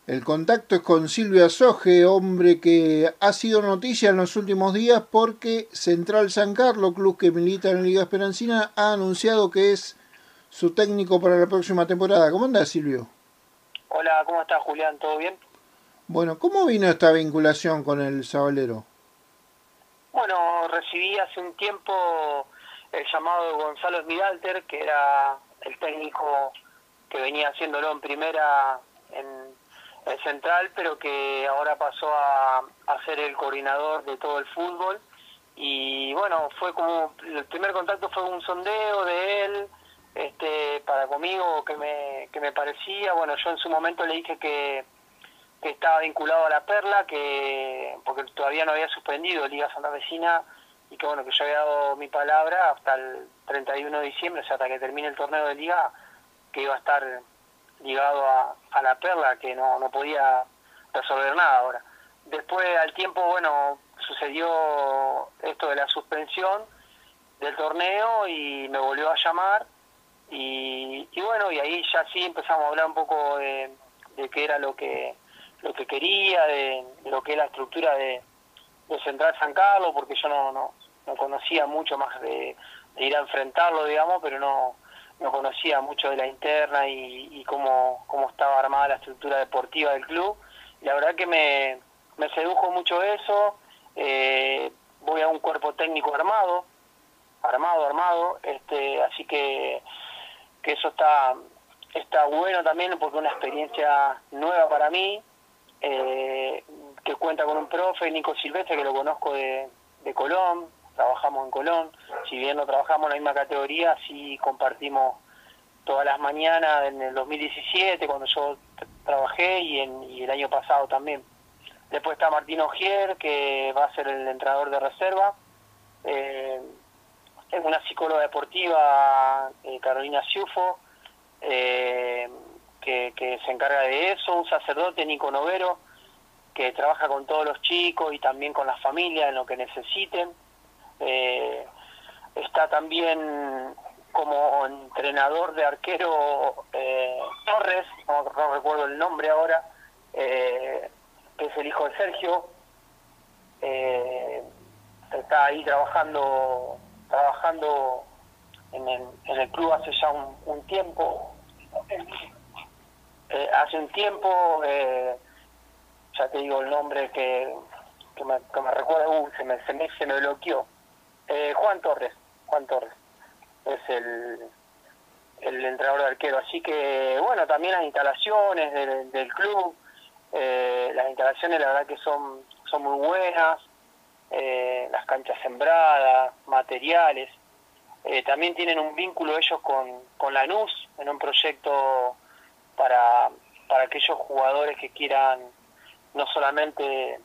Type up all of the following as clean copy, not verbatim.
El contacto es con Silvio Azoje, hombre que ha sido noticia en los últimos días porque Central San Carlos, club que milita en la Liga Esperancina, ha anunciado que es su técnico para la próxima temporada. ¿Cómo anda, Silvio? Hola, ¿cómo estás, Julián? ¿Todo bien? Bueno, ¿cómo vino esta vinculación con el Sabalero? Bueno, recibí hace un tiempo el llamado de Gonzalo Esmidalter, que era el técnico que venía haciéndolo en primera en Central, pero que ahora pasó a ser el coordinador de todo el fútbol. Y bueno, fue como, el primer contacto fue un sondeo de él, para conmigo, que me parecía. Bueno, yo en su momento le dije que estaba vinculado a la Perla, porque todavía no había suspendido Liga Santafesina, y que bueno, que yo había dado mi palabra hasta el 31 de diciembre, o sea, hasta que termine el torneo de Liga, que iba a estar ligado a la Perla, que no podía resolver nada ahora. Después, al tiempo, bueno, sucedió esto de la suspensión del torneo y me volvió a llamar, y bueno, y ahí ya sí empezamos a hablar un poco de qué era lo que quería, de lo que es la estructura de Central San Carlos, porque yo no conocía mucho más de ir a enfrentarlo, digamos, pero no conocía mucho de la interna y cómo estaba armada la estructura deportiva del club. Y la verdad que me sedujo mucho eso. Voy a un cuerpo técnico armado, así que eso está bueno también, porque es una experiencia nueva para mí, que cuenta con un profe, Nico Silvestre, que lo conozco de Colón. Trabajamos en Colón, si bien no trabajamos en la misma categoría, sí compartimos todas las mañanas en el 2017, cuando yo trabajé, y el año pasado también. Después está Martín Ogier, que va a ser el entrenador de reserva. Eh, es una psicóloga deportiva, Carolina Ciufo, que se encarga de eso. Un sacerdote, Nico Novero, que trabaja con todos los chicos y también con las familias en lo que necesiten. Está también como entrenador de arquero, Torres, no recuerdo el nombre ahora, que es el hijo de Sergio. eh, Está ahí trabajando en el club hace ya un tiempo. Hace un tiempo, ya te digo el nombre que me recuerda, se me bloqueó. Juan Torres es el entrenador de arquero. Así que bueno, también las instalaciones del club, las instalaciones la verdad que son muy buenas, las canchas sembradas, materiales. También tienen un vínculo ellos con Lanús, en un proyecto para, para aquellos jugadores que quieran no solamente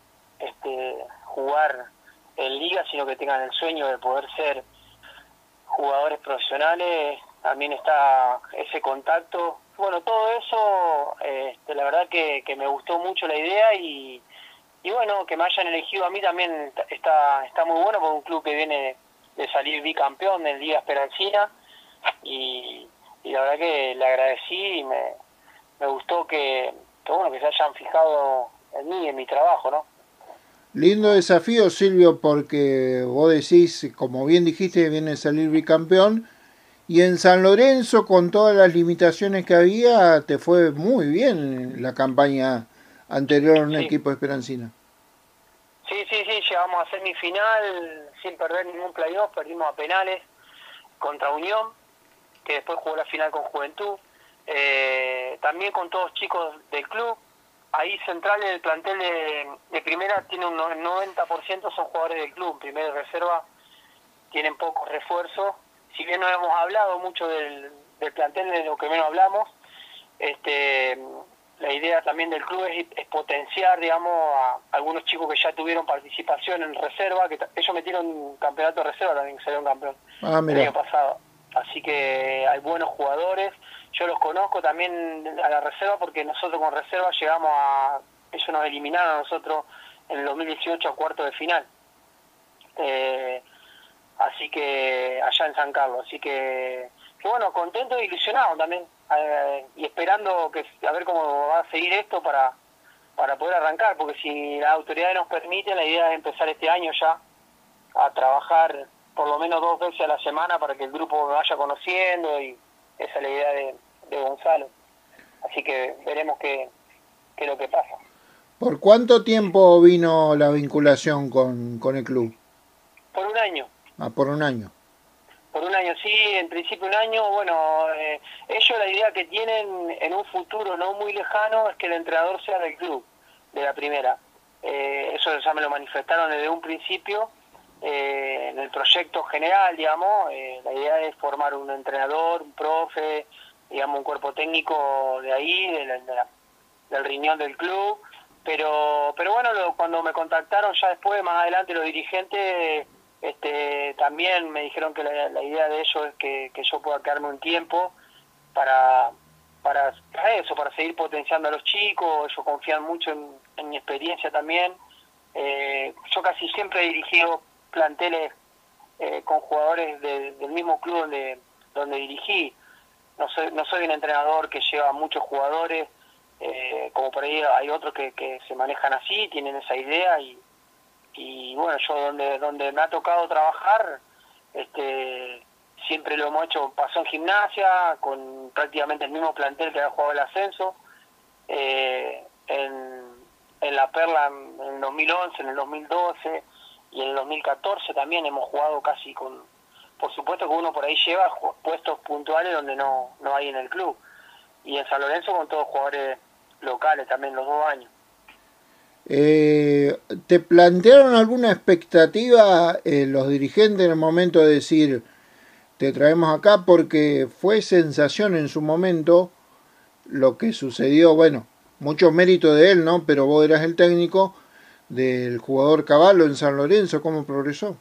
jugar en liga, sino que tengan el sueño de poder ser jugadores profesionales. También está ese contacto. Bueno, todo eso, la verdad que me gustó mucho la idea, y bueno, que me hayan elegido a mí también está muy bueno, por un club que viene de salir bicampeón en Liga Esperancina, y la verdad que le agradecí, y me gustó bueno, que se hayan fijado en mí, en mi trabajo, ¿no? Lindo desafío, Silvio, porque vos decís, como bien dijiste, viene a salir bicampeón. Y en San Lorenzo, con todas las limitaciones que había, te fue muy bien la campaña anterior a un Sí, equipo de Esperancina. sí, llegamos a semifinal sin perder ningún playoff, perdimos a penales contra Unión, que después jugó la final con Juventud. También con todos chicos del club. Ahí Central, el plantel de primera tiene un 90% son jugadores del club. Primera y reserva tienen pocos refuerzos. Si bien no hemos hablado mucho del plantel, de lo que menos hablamos, este, la idea también del club es potenciar, digamos, a algunos chicos que ya tuvieron participación en reserva, que ellos metieron un campeonato de reserva también, que salieron campeón Ah, el año mira. pasado. Así que hay buenos jugadores. Yo los conozco también a la reserva, porque nosotros con reserva ellos nos eliminaron a nosotros en el 2018 a cuarto de final. Así que allá en San Carlos. Así que bueno, contento e ilusionado también, y esperando a ver cómo va a seguir esto, para poder arrancar, porque si las autoridades nos permiten, la idea es empezar este año ya a trabajar por lo menos 2 veces a la semana para que el grupo me vaya conociendo, y esa es la idea de Gonzalo. Así que veremos qué es lo que pasa. ¿Por cuánto tiempo vino la vinculación con el club? Por un año. Ah, por un año. Por un año, sí, en principio un año. Bueno, ellos la idea que tienen en un futuro no muy lejano es que el entrenador sea del club, de la primera. Eso ya me lo manifestaron desde un principio. En el proyecto general, digamos, la idea es formar un entrenador, un profe, digamos, un cuerpo técnico de ahí, del riñón del club. Pero bueno, cuando me contactaron ya después, más adelante, los dirigentes también me dijeron que la idea de ellos es que yo pueda quedarme un tiempo para eso, para seguir potenciando a los chicos. Ellos confían mucho en mi experiencia también. Yo casi siempre he dirigido planteles con jugadores del mismo club donde dirigí. No soy un entrenador que lleva muchos jugadores, como por ahí hay otros que se manejan así, tienen esa idea, y bueno, yo donde me ha tocado trabajar, siempre lo hemos hecho. Pasó en Gimnasia con prácticamente el mismo plantel que había jugado el ascenso, en La Perla en el 2011, en el 2012 y en el 2014 también hemos jugado casi por supuesto que uno por ahí lleva puestos puntuales donde no hay en el club, y en San Lorenzo con todos jugadores locales también los 2 años. ¿Te plantearon alguna expectativa los dirigentes en el momento de decir te traemos acá? Porque fue sensación en su momento lo que sucedió, bueno, mucho mérito de él, ¿no? Pero vos eras el técnico del jugador Cavallo en San Lorenzo, ¿cómo progresó?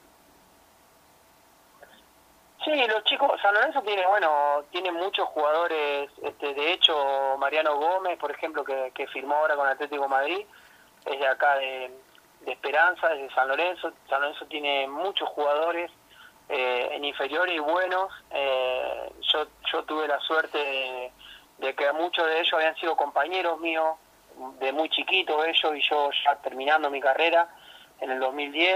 Sí, los chicos, San Lorenzo tiene muchos jugadores, de hecho Mariano Gómez, por ejemplo, que firmó ahora con Atlético de Madrid, es de acá de Esperanza, es de San Lorenzo. San Lorenzo tiene muchos jugadores en inferiores y buenos. Yo tuve la suerte de que muchos de ellos habían sido compañeros míos, de muy chiquitos ellos, y yo ya terminando mi carrera en el 2010.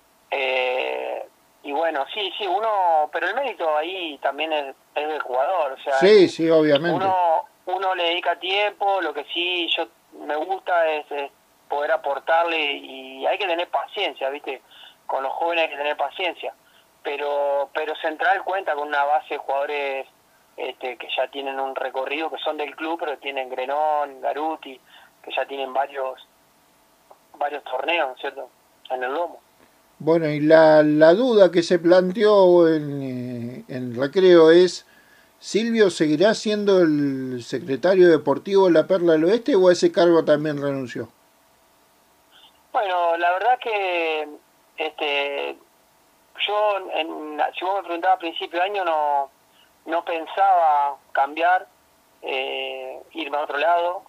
Y bueno, sí, pero el mérito ahí también es del jugador, o sea, Sí, sí, obviamente. uno le dedica tiempo. Lo que sí yo me gusta es poder aportarle, y hay que tener paciencia, ¿viste? Con los jóvenes hay que tener paciencia, pero Central cuenta con una base de jugadores que ya tienen un recorrido, que son del club, pero tienen Grenón, Garuti, que ya tienen varios torneos, ¿cierto?, en el lomo. Bueno, y la duda que se planteó en recreo es, ¿Silvio seguirá siendo el secretario deportivo de la Perla del Oeste o a ese cargo también renunció? Bueno, la verdad que yo, si vos me preguntabas a principio de año, no pensaba cambiar, irme a otro lado.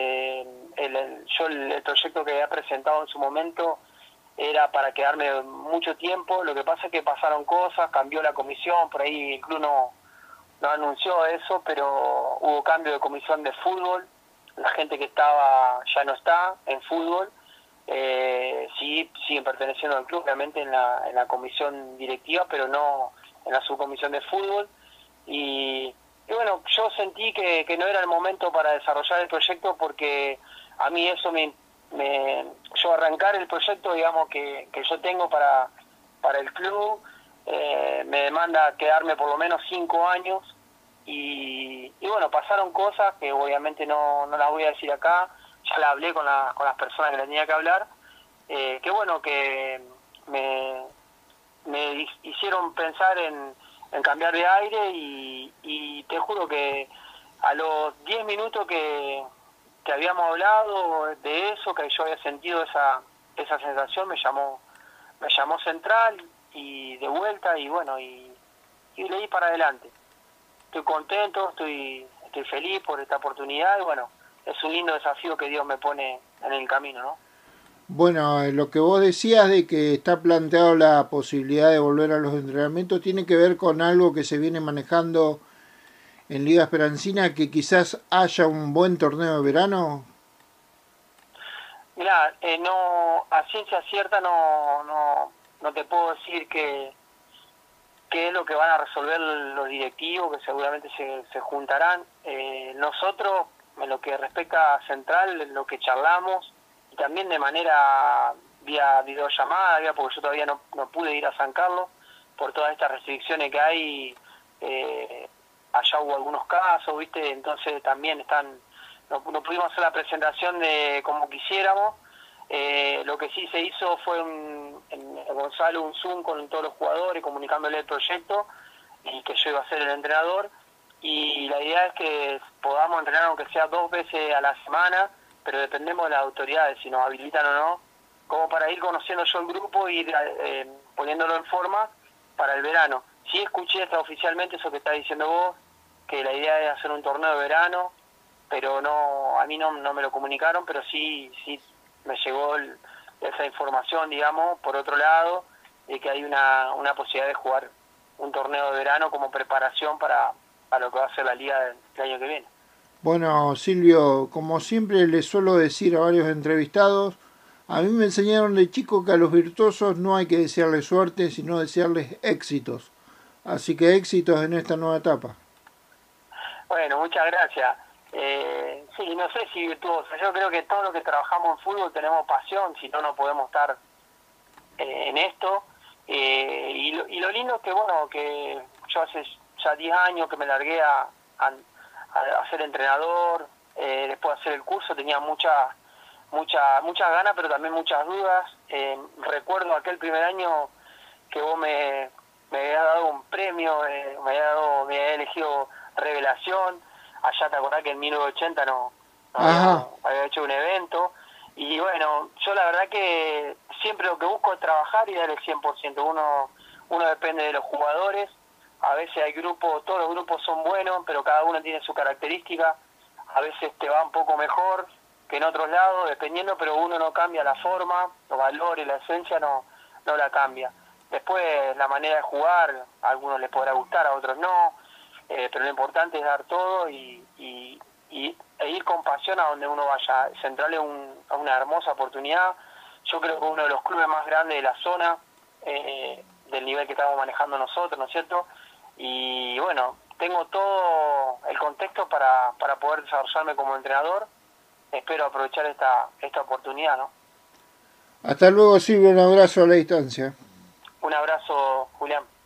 El proyecto que había presentado en su momento era para quedarme mucho tiempo. Lo que pasa es que pasaron cosas, cambió la comisión, por ahí el club no anunció eso, pero hubo cambio de comisión de fútbol. La gente que estaba ya no está en fútbol. Sí, siguen perteneciendo al club, obviamente en la comisión directiva, pero no en la subcomisión de fútbol. Y bueno, yo sentí que no era el momento para desarrollar el proyecto, porque a mí eso yo arrancar el proyecto, digamos, que yo tengo para el club, me demanda quedarme por lo menos 5 años, y bueno, pasaron cosas que obviamente no las voy a decir acá. Ya la hablé con las personas que le tenía que hablar, que bueno, que me hicieron pensar en cambiar de aire, y te juro que a los 10 minutos que habíamos hablado de eso, que yo había sentido esa sensación, me llamó Central, y de vuelta, y bueno, y le di para adelante. Estoy contento, estoy feliz por esta oportunidad, y bueno, es un lindo desafío que Dios me pone en el camino, ¿no? Bueno, lo que vos decías de que está planteado la posibilidad de volver a los entrenamientos tiene que ver con algo que se viene manejando en Liga Esperancina, que quizás haya un buen torneo de verano. Mirá, no, a ciencia cierta no te puedo decir qué es lo que van a resolver los directivos, que seguramente se juntarán. Nosotros, en lo que respecta a Central, en lo que charlamos, y también de manera vía videollamada, porque yo todavía no pude ir a San Carlos, por todas estas restricciones que hay, allá hubo algunos casos, ¿viste? Entonces también no pudimos hacer la presentación de como quisiéramos. Lo que sí se hizo fue en Gonzalo un Zoom con todos los jugadores, comunicándole el proyecto y que yo iba a ser el entrenador. Y la idea es que podamos entrenar aunque sea 2 veces a la semana, pero dependemos de las autoridades, si nos habilitan o no, como para ir conociendo yo el grupo y ir poniéndolo en forma para el verano. Sí escuché oficialmente eso que está diciendo vos, que la idea es hacer un torneo de verano, pero a mí no me lo comunicaron, pero sí me llegó esa información, digamos, por otro lado, de que hay una posibilidad de jugar un torneo de verano como preparación para lo que va a ser la liga del año que viene. Bueno, Silvio, como siempre le suelo decir a varios entrevistados, a mí me enseñaron de chico que a los virtuosos no hay que desearles suerte, sino desearles éxitos. Así que éxitos en esta nueva etapa. Bueno, muchas gracias. Sí, no sé si virtuoso. Yo creo que todos los que trabajamos en fútbol tenemos pasión, si no, no podemos estar en esto. Y lo lindo es que, bueno, que yo hace ya 10 años que me largué a ser entrenador, después de hacer el curso tenía muchas ganas, pero también muchas dudas. Recuerdo aquel primer año que vos me habías dado un premio, me había elegido Revelación. Allá te acordás que en 1980 no había hecho un evento. Y bueno, yo la verdad que siempre lo que busco es trabajar y dar el 100%. Uno depende de los jugadores. A veces hay grupos, todos los grupos son buenos, pero cada uno tiene su característica. A veces te va un poco mejor que en otros lados, dependiendo, pero uno no cambia la forma, los valores, la esencia no la cambia. Después la manera de jugar, a algunos les podrá gustar, a otros no, pero lo importante es dar todo e ir con pasión a donde uno vaya. Central es una hermosa oportunidad. Yo creo que uno de los clubes más grandes de la zona, del nivel que estamos manejando nosotros, ¿no es cierto? Y bueno, tengo todo el contexto para poder desarrollarme como entrenador. Espero aprovechar esta oportunidad, ¿no? Hasta luego, Silvio, un abrazo a la distancia. Un abrazo, Julián.